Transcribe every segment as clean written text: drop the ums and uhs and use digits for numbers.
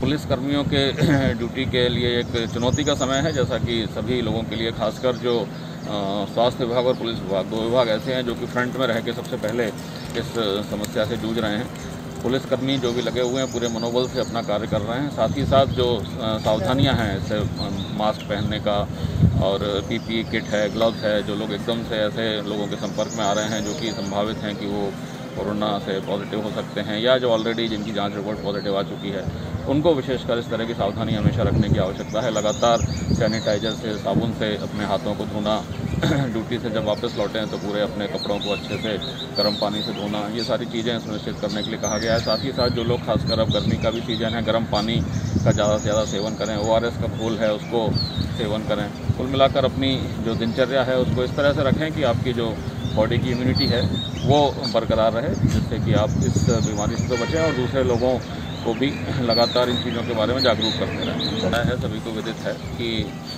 Police कर्मियों के duty के लिए एक चुनौती का समय है, जैसा कि सभी लोगों के लिए, खासकर जो स्वास्थ्य विभाग और पुलिस विभाग, दो विभाग ऐसे हैं जो कि फ्रंट में रह के सबसे पहले इस समस्या से जूझ रहे हैं। पुलिसकर्मी जो भी लगे हुए हैं पूरे मनोबल से अपना कार्य कर रहे हैं। साथ ही साथ जो सावधानियां हैं, जैसे मास्क पहनने का और पीपीई किट है, ग्लव्स है, जो लोग एकदम से ऐसे लोगों के संपर्क में आ रहे हैं जो कि संभावित हैं कि वो कोरोना से पॉजिटिव हो सकते हैं, या जो ऑलरेडी जिनकी जांच रिपोर्ट पॉजिटिव आ चुकी है, उनको विशेषकर इस तरह की सावधानी हमेशा रखने की आवश्यकता है। लगातार सैनिटाइजर से, साबुन से अपने हाथों को धोना, ड्यूटी से जब वापस लौटें तो पूरे अपने कपड़ों को अच्छे से गर्म पानी से धोना, ये सारी चीज़ें सुनिश्चित करने के लिए कहा गया है। साथ ही साथ जो लोग, खासकर अब गर्मी का भी सीजन है, गर्म पानी का ज़्यादा से ज़्यादा सेवन करें, ORS का घोल है उसको सेवन करें। कुल मिलाकर अपनी जो दिनचर्या है उसको इस तरह से रखें कि आपकी जो बॉडी की इम्यूनिटी है वो बरकरार रहे, जिससे कि आप इस बीमारी से तो बचें और दूसरे लोगों को भी लगातार इन चीज़ों के बारे में जागरूक करते रहें। है सभी को विदित है कि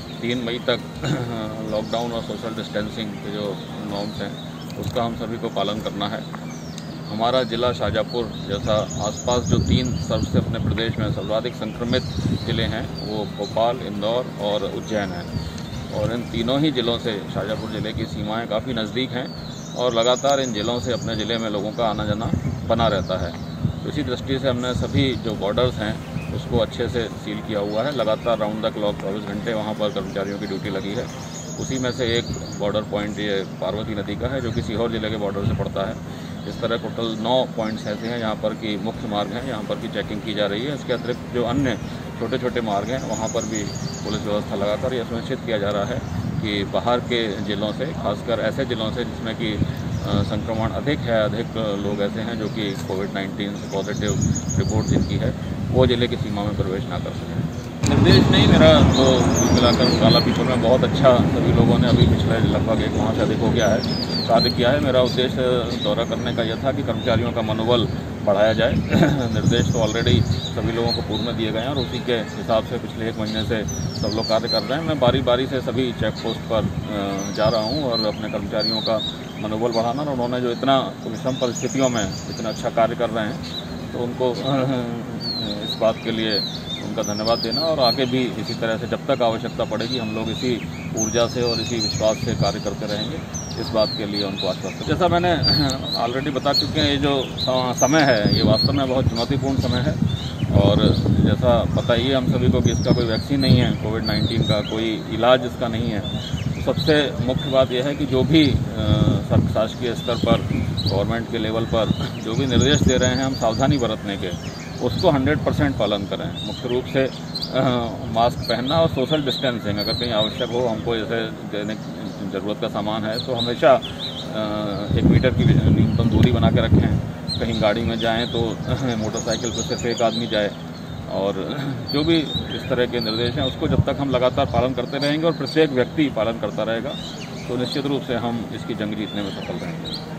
3 मई तक लॉकडाउन और सोशल डिस्टेंसिंग के जो नॉर्म्स हैं उसका हम सभी को पालन करना है। हमारा ज़िला शाहजहाँपुर जैसा आसपास जो 3 सबसे अपने प्रदेश में सर्वाधिक संक्रमित ज़िले हैं वो भोपाल, इंदौर और उज्जैन हैं, और इन तीनों ही ज़िलों से शाहजहाँपुर ज़िले की सीमाएं काफ़ी नज़दीक हैं और लगातार इन ज़िलों से अपने ज़िले में लोगों का आना जाना बना रहता है। तो इसी दृष्टि से हमने सभी जो बॉर्डर्स हैं उसको अच्छे से सील किया हुआ है। लगातार राउंड द क्लॉक 24 घंटे वहाँ पर कर्मचारियों की ड्यूटी लगी है। उसी में से एक बॉर्डर पॉइंट ये पार्वती नदी का है जो कि सीहोर ज़िले के बॉर्डर से पड़ता है। इस तरह टोटल 9 पॉइंट्स ऐसे हैं यहाँ पर कि मुख्य मार्ग हैं, यहाँ पर की चेकिंग की जा रही है। इसके अतिरिक्त जो अन्य छोटे छोटे मार्ग हैं वहाँ पर भी पुलिस व्यवस्था लगाकर यह सुनिश्चित किया जा रहा है कि बाहर के ज़िलों से, खासकर ऐसे ज़िलों से जिसमें कि संक्रमण अधिक है, अधिक लोग ऐसे हैं जो कि कोविड-19 से पॉजिटिव रिपोर्ट जिनकी है, वो ज़िले की सीमा में प्रवेश ना कर सकें। निर्देश नहीं, मेरा तो कुल मिलाकर कालापीपुर में बहुत अच्छा सभी लोगों ने अभी पिछले लगभग 1 माह से अधिक हो गया है कार्य किया है। मेरा उद्देश्य दौरा करने का यह था कि कर्मचारियों का मनोबल बढ़ाया जाए। निर्देश तो ऑलरेडी सभी लोगों को पूर्व में दिए गए हैं और उसी के हिसाब से पिछले 1 महीने से सब लोग कार्य कर रहे हैं। मैं बारी बारी से सभी चेक पोस्ट पर जा रहा हूं और अपने कर्मचारियों का मनोबल बढ़ाना, और उन्होंने जो इतना विषम परिस्थितियों में इतना अच्छा कार्य कर रहे हैं तो उनको इस बात के लिए उनका धन्यवाद देना, और आगे भी इसी तरह से जब तक आवश्यकता पड़ेगी हम लोग इसी ऊर्जा से और इसी विश्वास से कार्य करते रहेंगे, इस बात के लिए उनको आश्वस्त। जैसा मैंने ऑलरेडी बता चुके हैं, ये जो समय है ये वास्तव में बहुत चुनौतीपूर्ण समय है, और जैसा पता ही है हम सभी को कि इसका कोई वैक्सीन नहीं है, कोविड-19 का कोई इलाज इसका नहीं है। तो सबसे मुख्य बात यह है कि जो भी शासकीय स्तर पर, गवर्नमेंट के लेवल पर जो भी निर्देश दे रहे हैं हम सावधानी बरतने के, उसको 100% पालन करें। मुख्य रूप से मास्क पहनना और सोशल डिस्टेंसिंग, अगर कहीं आवश्यक हो, हमको जैसे देने ज़रूरत का सामान है तो हमेशा 1 मीटर की न्यूनतम दूरी बना के रखें। कहीं गाड़ी में जाएं तो मोटरसाइकिल पर सिर्फ एक आदमी जाए, और जो भी इस तरह के निर्देश हैं उसको जब तक हम लगातार पालन करते रहेंगे और प्रत्येक व्यक्ति पालन करता रहेगा तो निश्चित रूप से हम इसकी जंग जीतने में सफल रहेंगे।